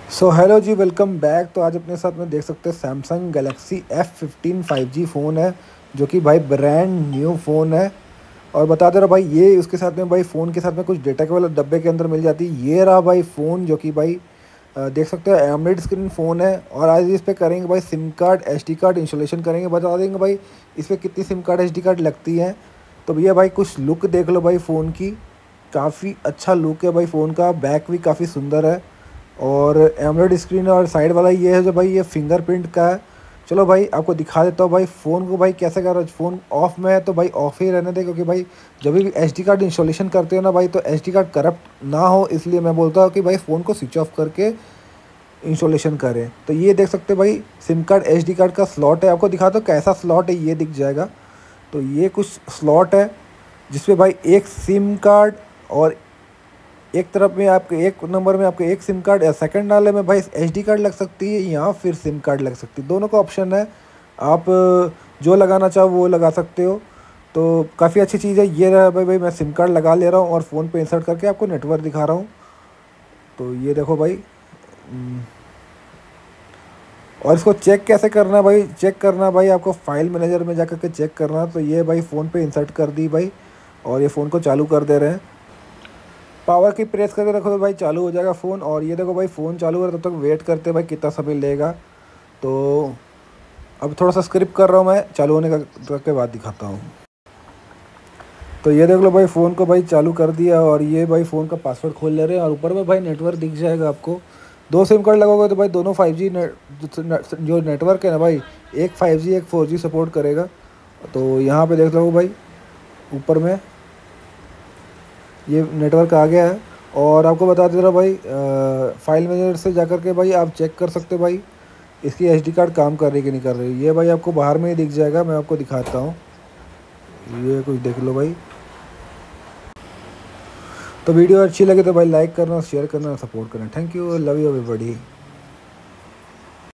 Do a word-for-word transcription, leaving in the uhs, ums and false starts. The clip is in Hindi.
सो हेलो जी, वेलकम बैक। तो आज अपने साथ में देख सकते हैं Samsung Galaxy F fifteen five G phone है, जो कि भाई ब्रांड न्यू फ़ोन है। और बता दे रहा भाई, ये उसके साथ में भाई फ़ोन के साथ में कुछ डेटा केबल डब्बे के अंदर मिल जाती है। ये रहा भाई फ़ोन, जो कि भाई अ, देख सकते हो एमोलेड स्क्रीन फ़ोन है। और आज इस पे करेंगे भाई SIM card S D card installation करेंगे, बता देंगे भाई इस पर कितनी SIM card S D card लगती है। तो भैया भाई कुछ लुक देख लो भाई फ़ोन की, काफ़ी अच्छा लुक है भाई फ़ोन का। बैक भी काफ़ी सुंदर है और एमोलेड स्क्रीन है। और साइड वाला ये है जो भाई ये फिंगरप्रिंट का है। चलो भाई आपको दिखा देता हूँ भाई फ़ोन को भाई कैसे कर रहा है। फ़ोन ऑफ में है तो भाई ऑफ ही रहने दे, क्योंकि भाई जब भी एसडी कार्ड इंस्टॉलेशन करते हो ना भाई, तो एसडी कार्ड करप्ट ना हो, इसलिए मैं बोलता हूँ कि भाई फ़ोन को स्विच ऑफ करके इंस्टॉलेशन करें। तो ये देख सकते हैं भाई सिम कार्ड एसडी कार्ड का स्लॉट है। आपको दिखाता हूँ कैसा स्लॉट है, ये दिख जाएगा। तो ये कुछ स्लॉट है जिसपे भाई एक सिम कार्ड, और एक तरफ में आपके एक नंबर में आपके एक सिम कार्ड, या सेकंड वाले में भाई एसडी कार्ड लग सकती है या फिर सिम कार्ड लग सकती है। दोनों का ऑप्शन है, आप जो लगाना चाहो वो लगा सकते हो। तो काफ़ी अच्छी चीज़ है। ये रहा भाई भाई मैं सिम कार्ड लगा ले रहा हूँ और फ़ोन पे इंसर्ट करके आपको नेटवर्क दिखा रहा हूँ। तो ये देखो भाई, हम्म, और इसको चेक कैसे करना है भाई, चेक करना भाई आपको फाइल मैनेजर में जा कर के चेक करना। तो ये भाई फ़ोन पे इंसर्ट कर दी भाई, और ये फ़ोन को चालू कर दे रहे हैं। पावर की प्रेस करके रखो तो भाई चालू हो जाएगा फ़ोन। और ये देखो भाई फ़ोन चालू है, तब तक वेट करते भाई कितना समय लेगा। तो अब थोड़ा सा स्क्रिप्ट कर रहा हूँ मैं, चालू होने का के बाद दिखाता हूँ। तो ये देख लो भाई फ़ोन को भाई चालू कर दिया, और ये भाई फ़ोन का पासवर्ड खोल ले रहे हैं। और ऊपर में भाई नेटवर्क दिख जाएगा आपको। दो सिम कार्ड लगोगे तो भाई दोनों फाइव जी जो नेटवर्क है ना भाई, एक फाइव जी एक फोर जी सपोर्ट करेगा। तो यहाँ पे देख लो भाई ऊपर में ये नेटवर्क आ गया है। और आपको बता दे रहा भाई, फाइल मैनेजर से जाकर के भाई आप चेक कर सकते हो भाई इसकी एसडी कार्ड काम कर रही है कि नहीं कर रही। ये भाई आपको बाहर में ही दिख जाएगा, मैं आपको दिखाता हूँ। ये कुछ देख लो भाई। तो वीडियो अच्छी लगे तो भाई लाइक करना, शेयर करना, सपोर्ट करना। Thank you, love you everybody.